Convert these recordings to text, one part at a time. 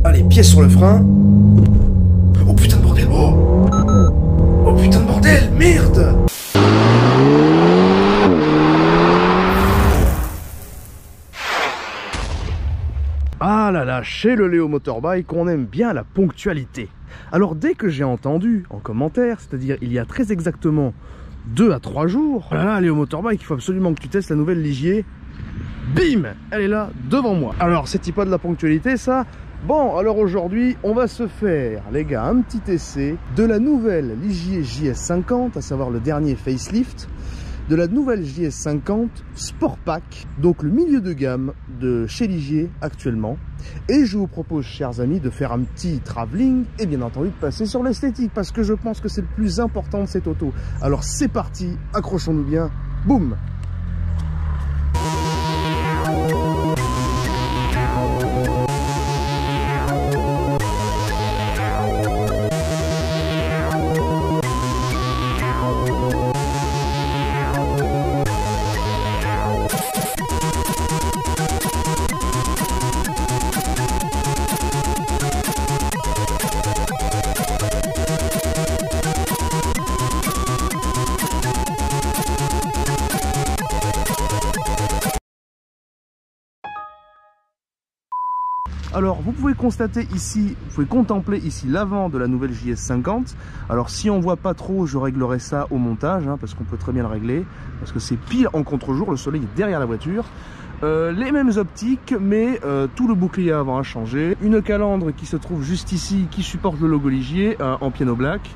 Allez, pied sur le frein. Oh putain de bordel. Oh, oh putain de bordel. Merde. Ah là là, chez le Léo Motorbike, on aime bien la ponctualité. Alors dès que j'ai entendu en commentaire, c'est-à-dire il y a très exactement 2 à 3 jours, oh là là, Léo Motorbike, il faut absolument que tu testes la nouvelle Ligier. Bim, elle est là devant moi. Alors c'est-il pas de la ponctualité ça? Bon, alors aujourd'hui, on va se faire, les gars, un petit essai de la nouvelle Ligier JS50, à savoir le dernier facelift, de la nouvelle JS50 Sport Pack, donc le milieu de gamme de chez Ligier actuellement. Et je vous propose, chers amis, de faire un petit travelling et bien entendu de passer sur l'esthétique, parce que je pense que c'est le plus important de cette auto. Alors c'est parti, accrochons-nous bien, boum! Alors vous pouvez constater ici, vous pouvez contempler ici l'avant de la nouvelle JS50. Alors si on voit pas trop, je réglerai ça au montage, hein, parce qu'on peut très bien le régler, parce que c'est pile en contre-jour, le soleil est derrière la voiture. Les mêmes optiques, mais tout le bouclier avant a changé. Une calandre qui se trouve juste ici, qui supporte le logo Ligier en piano black.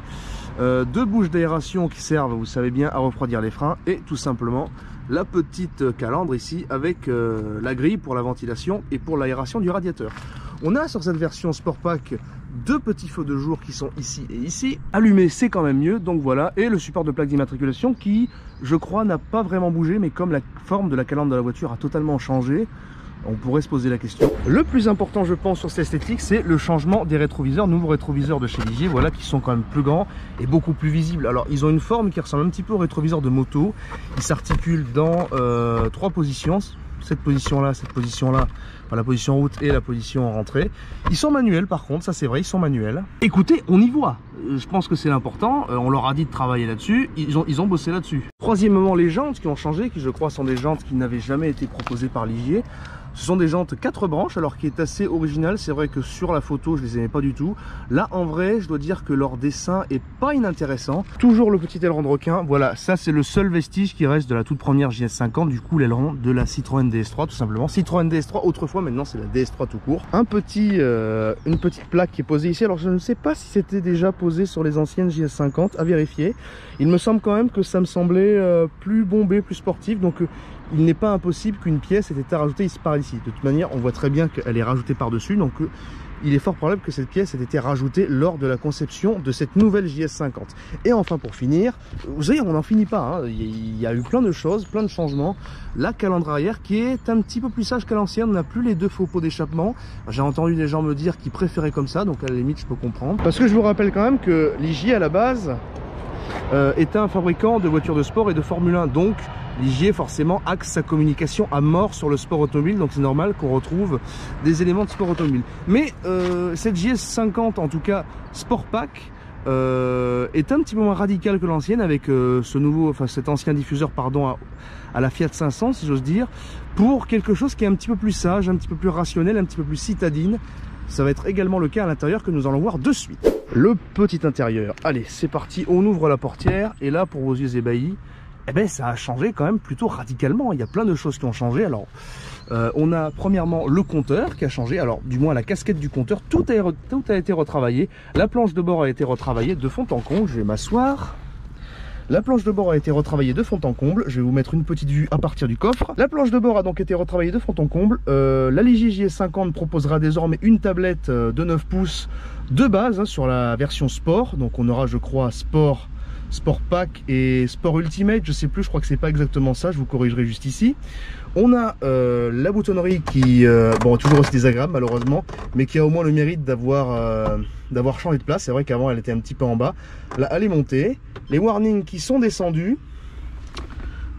2 bouches d'aération qui servent, vous savez bien, à refroidir les freins, et tout simplement la petite calandre ici avec la grille pour la ventilation et pour l'aération du radiateur. On a sur cette version Sport Pack 2 petits feux de jour qui sont ici et ici. Allumé, c'est quand même mieux, donc voilà. Et le support de plaque d'immatriculation qui, je crois, n'a pas vraiment bougé, mais comme la forme de la calandre de la voiture a totalement changé, on pourrait se poser la question. Le plus important, je pense, sur cette esthétique, c'est le changement des rétroviseurs, nouveaux rétroviseurs de chez Ligier, voilà, qui sont quand même plus grands et beaucoup plus visibles. Alors, ils ont une forme qui ressemble un petit peu aux rétroviseurs de moto. Ils s'articulent dans 3 positions. Cette position-là, enfin, la position route et la position en rentrée. Ils sont manuels par contre, ça c'est vrai, ils sont manuels. Écoutez, on y voit. Je pense que c'est l'important. On leur a dit de travailler là-dessus. Ils ont bossé là-dessus. Troisièmement, les jantes qui ont changé, qui je crois sont des jantes qui n'avaient jamais été proposées par Ligier. Ce sont des jantes 4 branches, alors qui est assez original. C'est vrai que sur la photo, je les aimais pas du tout. Là, en vrai, je dois dire que leur dessin est pas inintéressant. Toujours le petit aileron de requin. Voilà, ça c'est le seul vestige qui reste de la toute première JS50. Du coup, l'aileron de la Citroën DS3, tout simplement. Citroën DS3 autrefois, maintenant c'est la DS3 tout court. Une petite plaque qui est posée ici. Alors, je ne sais pas si c'était déjà posé sur les anciennes JS50, à vérifier. Il me semble quand même que ça me semblait plus bombé, plus sportif. Donc, il n'est pas impossible qu'une pièce ait été rajoutée ici par ici. De toute manière, on voit très bien qu'elle est rajoutée par-dessus. Donc, il est fort probable que cette pièce ait été rajoutée lors de la conception de cette nouvelle JS50. Et enfin, pour finir, vous savez, on n'en finit pas. Hein. Il y a eu plein de choses, plein de changements. La calandre arrière qui est un petit peu plus sage qu'à l'ancienne. On n'a plus les 2 faux pots d'échappement. J'ai entendu des gens me dire qu'ils préféraient comme ça. Donc, à la limite, je peux comprendre. Parce que je vous rappelle quand même que Ligier, à la base, est un fabricant de voitures de sport et de Formule 1. Donc, Ligier forcément axe sa communication à mort sur le sport automobile, donc c'est normal qu'on retrouve des éléments de sport automobile. Mais cette JS50, en tout cas Sport Pack, est un petit peu moins radical que l'ancienne avec cet ancien diffuseur à la Fiat 500 si j'ose dire, pour quelque chose qui est un petit peu plus sage, un petit peu plus rationnel, un petit peu plus citadine. Ça va être également le cas à l'intérieur que nous allons voir de suite. Le petit intérieur, allez c'est parti, on ouvre la portière et là pour vos yeux ébahis, eh ben ça a changé quand même plutôt radicalement. Il y a plein de choses qui ont changé. Alors on a premièrement le compteur qui a changé, alors du moins la casquette du compteur, tout a été retravaillé. La planche de bord a été retravaillée de fond en comble. Je vais m'asseoir. La planche de bord a été retravaillée de fond en comble. Je vais vous mettre une petite vue à partir du coffre. La planche de bord a donc été retravaillée de fond en comble. La Ligier JS50 proposera désormais une tablette de 9 pouces de base hein, sur la version Sport. Donc on aura, je crois, Sport Pack et Sport Ultimate, je sais plus, je crois que c'est pas exactement ça, je vous corrigerai juste ici. On a la boutonnerie qui, bon, toujours aussi désagréable malheureusement, mais qui a au moins le mérite d'avoir changé de place. C'est vrai qu'avant elle était un petit peu en bas. Là, elle est montée. Les warnings qui sont descendus.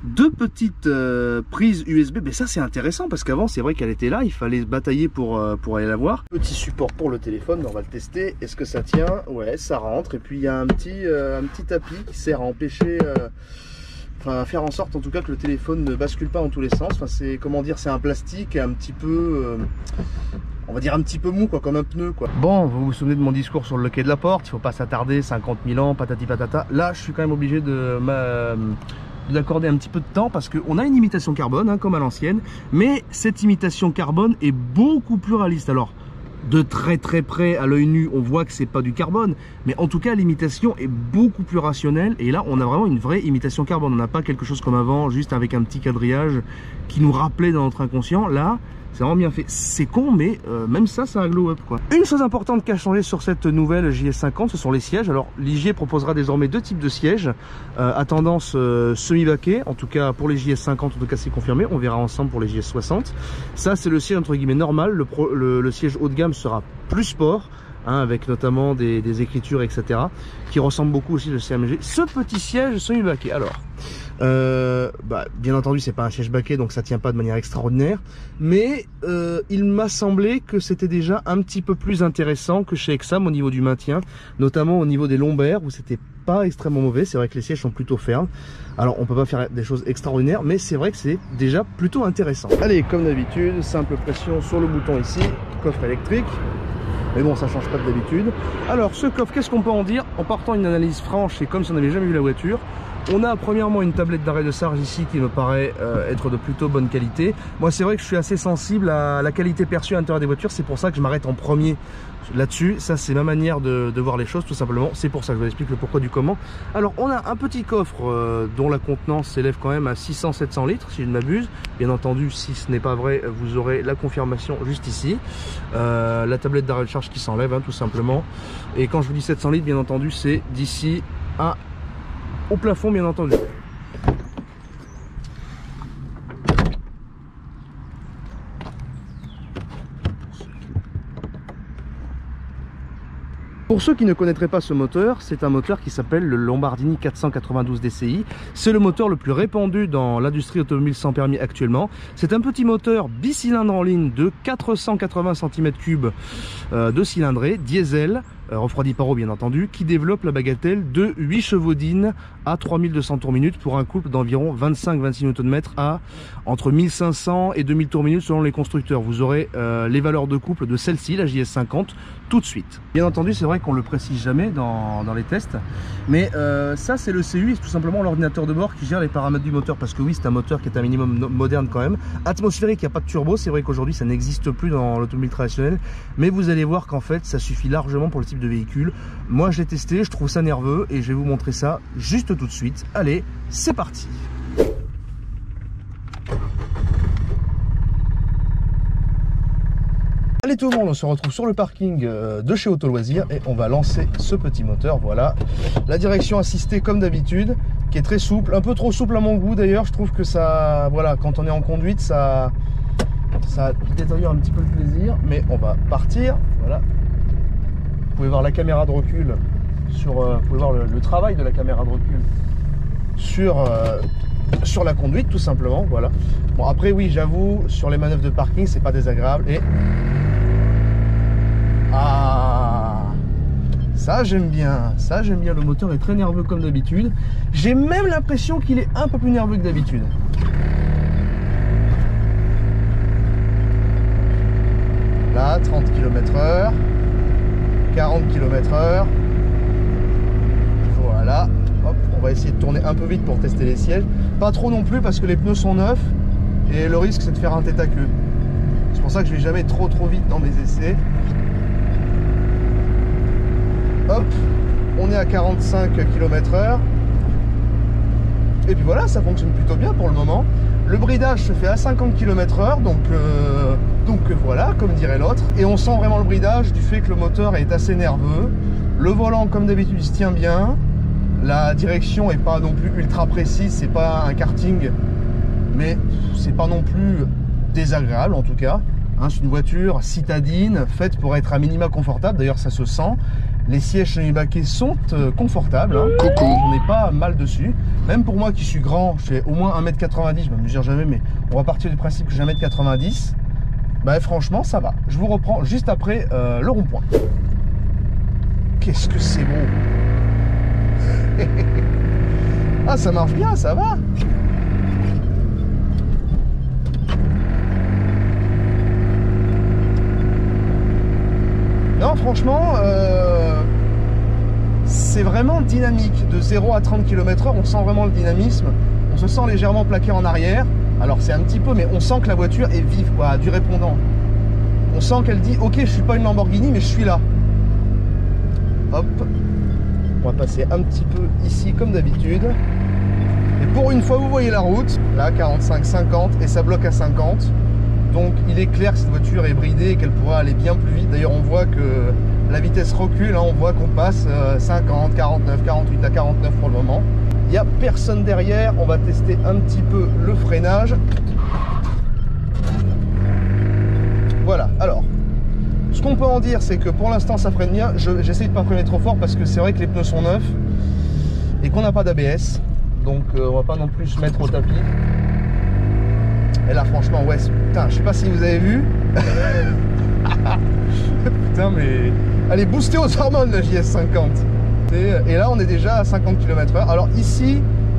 deux petites prises USB. Mais ça c'est intéressant parce qu'avant c'est vrai qu'elle était là, il fallait batailler pour aller la voir. Petit support pour le téléphone, on va le tester. Est-ce que ça tient? Ouais, ça rentre. Et puis il y a un petit tapis qui sert à empêcher, enfin à faire en sorte en tout cas que le téléphone ne bascule pas dans tous les sens. Enfin c'est, comment dire, c'est un plastique un petit peu... on va dire un petit peu mou, quoi, comme un pneu, quoi. Bon, vous vous souvenez de mon discours sur le quai de la Porte, il faut pas s'attarder, 50 000 ans, patati patata. Là, je suis quand même obligé d'accorder un petit peu de temps parce qu'on a une imitation carbone, hein, comme à l'ancienne, mais cette imitation carbone est beaucoup plus réaliste. Alors, de très près à l'œil nu, on voit que c'est pas du carbone, mais en tout cas, l'imitation est beaucoup plus rationnelle. Et là, on a vraiment une vraie imitation carbone. On n'a pas quelque chose comme avant, juste avec un petit quadrillage qui nous rappelait dans notre inconscient. Là, c'est vraiment bien fait. C'est con, mais même ça, ça a glow up, quoi. Une chose importante qui a changé sur cette nouvelle JS50, ce sont les sièges. Alors, Ligier proposera désormais deux types de sièges à tendance semi-baquet. En tout cas, pour les JS50, en tout cas, c'est confirmé. On verra ensemble pour les JS60. Ça, c'est le siège entre guillemets normal. Le siège haut de gamme sera plus sport, hein, avec notamment des écritures, etc., qui ressemble beaucoup aussi au CMG. Ce petit siège semi-baquet. Alors, bien entendu c'est pas un siège baquet donc ça tient pas de manière extraordinaire, mais il m'a semblé que c'était déjà un petit peu plus intéressant que chez Exam au niveau du maintien, notamment au niveau des lombaires où c'était pas extrêmement mauvais. C'est vrai que les sièges sont plutôt fermes, alors on peut pas faire des choses extraordinaires, mais c'est vrai que c'est déjà plutôt intéressant. Allez, comme d'habitude, simple pression sur le bouton ici, coffre électrique. Mais bon, ça change pas d'habitude. Alors, ce coffre, qu'est-ce qu'on peut en dire? En partant d'une analyse franche, et comme si on n'avait jamais vu la voiture, on a premièrement une tablette d'arrêt de charge ici qui me paraît être de plutôt bonne qualité. Moi, c'est vrai que je suis assez sensible à la qualité perçue à l'intérieur des voitures. C'est pour ça que je m'arrête en premier là-dessus. Ça, c'est ma manière de voir les choses, tout simplement. C'est pour ça que je vous explique le pourquoi du comment. Alors, on a un petit coffre dont la contenance s'élève quand même à 600-700 litres, si je ne m'abuse. Bien entendu, si ce n'est pas vrai, vous aurez la confirmation juste ici. La tablette d'arrêt de charge qui s'enlève, hein, tout simplement. Et quand je vous dis 700 litres, bien entendu, c'est d'ici au plafond, bien entendu. Pour ceux qui ne connaîtraient pas ce moteur, c'est un moteur qui s'appelle le Lombardini 492 DCI. C'est le moteur le plus répandu dans l'industrie automobile sans permis actuellement. C'est un petit moteur bicylindre en ligne de 480 cm3 de cylindrée, diesel, refroidi par eau bien entendu, qui développe la bagatelle de 8 chevaux d'Inn à 3200 tours minute pour un couple d'environ 25-26 Nm à entre 1500 et 2000 tours minute selon les constructeurs. Vous aurez les valeurs de couple de celle-ci, la JS50, tout de suite. Bien entendu, c'est vrai qu'on le précise jamais dans les tests, mais ça c'est le CU, c'est tout simplement l'ordinateur de bord qui gère les paramètres du moteur, parce que oui, c'est un moteur qui est un minimum moderne quand même. Atmosphérique, il n'y a pas de turbo, c'est vrai qu'aujourd'hui ça n'existe plus dans l'automobile traditionnelle, mais vous allez voir qu'en fait ça suffit largement pour le type de véhicule. Moi j'ai testé, je trouve ça nerveux et je vais vous montrer ça juste tout de suite. Allez, c'est parti. Allez tout le monde, on se retrouve sur le parking de chez Auto Loisirs et on va lancer ce petit moteur. Voilà, la direction assistée comme d'habitude, qui est très souple, un peu trop souple à mon goût d'ailleurs. Je trouve que ça, voilà, quand on est en conduite, ça détériore un petit peu le plaisir, mais on va partir. Voilà, vous pouvez voir la caméra de recul sur, vous pouvez voir le travail de la caméra de recul sur la conduite tout simplement. Voilà. Bon après oui, j'avoue, sur les manœuvres de parking c'est pas désagréable. Et ça j'aime bien, le moteur est très nerveux comme d'habitude. J'ai même l'impression qu'il est un peu plus nerveux que d'habitude. Là 30 km/h, 40 km/h. Voilà, hop, on va essayer de tourner un peu vite pour tester les sièges. Pas trop non plus parce que les pneus sont neufs et le risque c'est de faire un tête à queue. C'est pour ça que je vais jamais trop vite dans mes essais. Hop, on est à 45 km/h. Et puis voilà, ça fonctionne plutôt bien pour le moment. Le bridage se fait à 50 km/h, donc voilà, comme dirait l'autre. Et on sent vraiment le bridage du fait que le moteur est assez nerveux. Le volant, comme d'habitude, il se tient bien. La direction est pas non plus ultra précise, c'est pas un karting, mais c'est pas non plus désagréable en tout cas. Hein, c'est une voiture citadine, faite pour être à minima confortable, d'ailleurs ça se sent. Les sièges semi-baquets sont confortables, hein. Coucou. On n'est pas mal dessus. Même pour moi qui suis grand, je fais au moins 1m90, je ne me mesure jamais, mais on va partir du principe que j'ai 1m90. Bah franchement, ça va. Je vous reprends juste après le rond-point. Qu'est-ce que c'est beau. Ah, ça marche bien, ça va. Non, franchement, c'est vraiment dynamique. De 0 à 30 km/h, on sent vraiment le dynamisme. On se sent légèrement plaqué en arrière. Alors c'est un petit peu, mais on sent que la voiture est vive, quoi, du répondant. On sent qu'elle dit, ok, je suis pas une Lamborghini, mais je suis là. Hop. On va passer un petit peu ici, comme d'habitude. Et pour une fois, vous voyez la route. Là, 45-50, et ça bloque à 50. Donc il est clair que cette voiture est bridée et qu'elle pourra aller bien plus vite. D'ailleurs, on voit que la vitesse recule, hein, on voit qu'on passe 50, 49, 48 à 49 pour le moment. Il n'y a personne derrière, on va tester un petit peu le freinage. Voilà, alors, ce qu'on peut en dire, c'est que pour l'instant ça freine bien. J'essaie de ne pas freiner trop fort parce que c'est vrai que les pneus sont neufs et qu'on n'a pas d'ABS. Donc on va pas non plus se mettre au tapis. Et là franchement, ouais, putain, je sais pas si vous avez vu. Putain, mais elle est boostée aux hormones, la JS50. Et là, on est déjà à 50 km/h. Alors ici,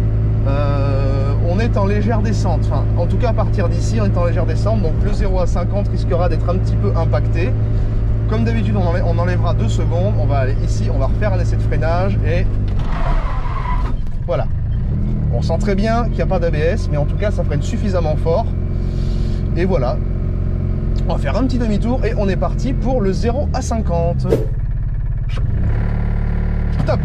on est en légère descente. Enfin, en tout cas, à partir d'ici, on est en légère descente. Donc le 0 à 50 risquera d'être un petit peu impacté. Comme d'habitude, on enlèvera 2 secondes. On va aller ici, on va refaire un essai de freinage. Et voilà. On sent très bien qu'il n'y a pas d'ABS, mais en tout cas, ça freine suffisamment fort. Et voilà. On va faire un petit demi-tour et on est parti pour le 0 à 50. Top.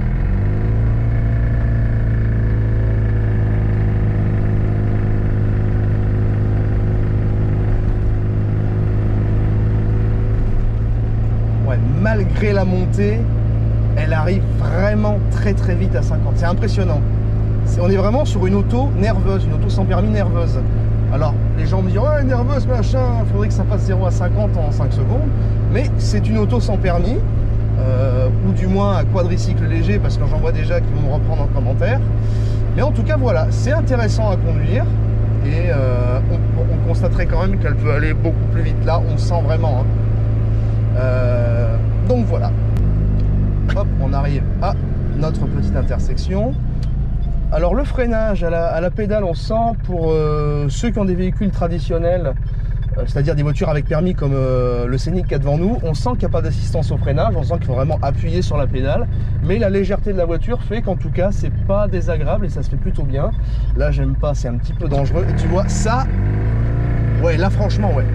Ouais, malgré la montée, elle arrive vraiment très vite à 50. C'est impressionnant. On est vraiment sur une auto nerveuse, une auto sans permis nerveuse. Alors, les gens me disent, ouais, nerveuse, machin, il faudrait que ça fasse 0 à 50 en 5 secondes. Mais c'est une auto sans permis, ou du moins à quadricycle léger, parce que j'en vois déjà qui vont me reprendre en commentaire. Mais en tout cas, voilà, c'est intéressant à conduire. Et on constaterait quand même qu'elle peut aller beaucoup plus vite là, on sent vraiment. Hein. Donc voilà. Hop, on arrive à notre petite intersection. Alors le freinage à la pédale, on sent pour ceux qui ont des véhicules traditionnels, c'est-à-dire des voitures avec permis comme le Scénic qu'il y a devant nous, on sent qu'il n'y a pas d'assistance au freinage, on sent qu'il faut vraiment appuyer sur la pédale, mais la légèreté de la voiture fait qu'en tout cas c'est pas désagréable et ça se fait plutôt bien. Là j'aime pas, c'est un petit peu dangereux et tu vois ça, ouais là franchement ouais.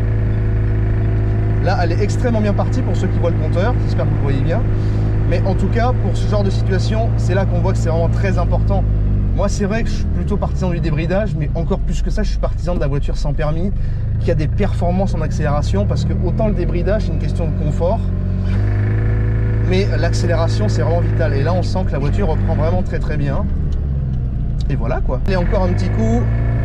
Là elle est extrêmement bien partie pour ceux qui voient le compteur, j'espère que vous le voyez bien. Mais en tout cas, pour ce genre de situation, c'est là qu'on voit que c'est vraiment très important. Moi, c'est vrai que je suis plutôt partisan du débridage, mais encore plus que ça, je suis partisan de la voiture sans permis, qui a des performances en accélération, parce que autant le débridage, c'est une question de confort, mais l'accélération, c'est vraiment vital. Et là, on sent que la voiture reprend vraiment très bien. Et voilà, quoi. Et encore un petit coup.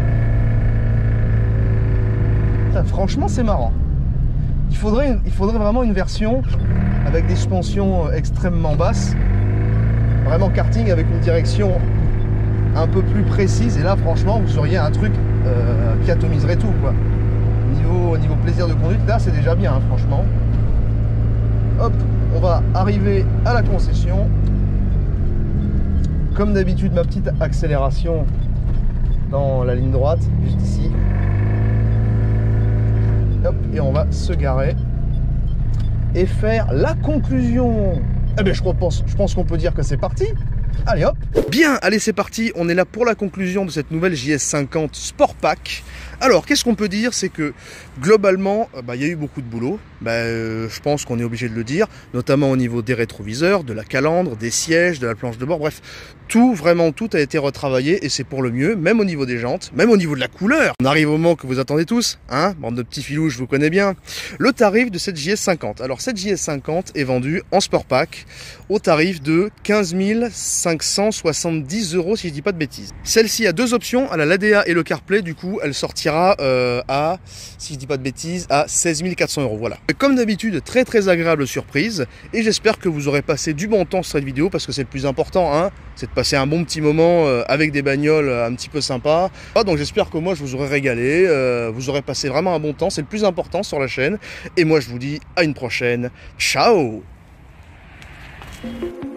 Putain, franchement, c'est marrant. Il faudrait vraiment une version avec des suspensions extrêmement basses, vraiment karting avec une direction un peu plus précise, et là franchement vous auriez un truc qui atomiserait tout quoi. Niveau plaisir de conduite, là c'est déjà bien hein, franchement. Hop, on va arriver à la concession. Comme d'habitude, ma petite accélération dans la ligne droite, juste ici. Hop, et on va se garer et faire la conclusion. Eh bien, je pense qu'on peut dire que c'est parti. Allez hop. Bien, allez c'est parti, on est là pour la conclusion de cette nouvelle JS50 Sport Pack. Alors, qu'est-ce qu'on peut dire? C'est que globalement, il y a eu beaucoup de boulot. Je pense qu'on est obligé de le dire, notamment au niveau des rétroviseurs, de la calandre, des sièges, de la planche de bord, bref, tout, vraiment tout a été retravaillé et c'est pour le mieux, même au niveau des jantes, même au niveau de la couleur. On arrive au moment que vous attendez tous, hein, bande de petits filous, je vous connais bien. Le tarif de cette JS50. Alors, cette JS50 est vendue en Sport Pack au tarif de 15 570 € si je dis pas de bêtises. Celle-ci a deux options, elle a l'ADA et le CarPlay, du coup elle sortira à, si je dis pas de bêtises, à 16 400 €, voilà. Et comme d'habitude, très agréable surprise, et j'espère que vous aurez passé du bon temps sur cette vidéo, parce que c'est le plus important, hein, c'est de passer un bon petit moment avec des bagnoles un petit peu sympas. Donc j'espère que moi je vous aurai régalé, vous aurez passé vraiment un bon temps, c'est le plus important sur la chaîne, et moi je vous dis à une prochaine, ciao.